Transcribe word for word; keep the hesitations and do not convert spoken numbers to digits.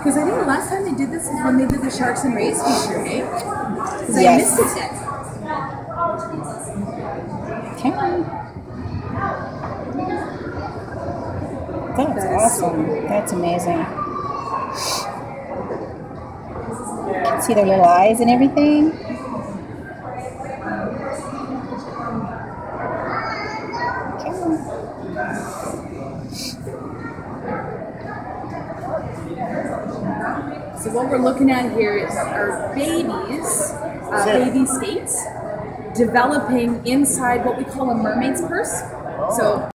Because I think the last time they did this is when they did the Sharks and Rays feature, eh? Because Yes. I missed it then. Come on. That's That is awesome. That's amazing. You can see their little eyes and everything. Come on. So what we're looking at here is our babies, uh, baby skates, developing inside what we call a mermaid's purse. So